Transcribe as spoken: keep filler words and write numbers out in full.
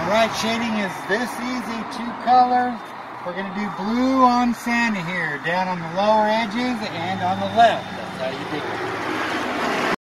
Alright, shading is this easy, two colors. We're going to do blue on Santa here, down on the lower edges and on the left. That's how you do it.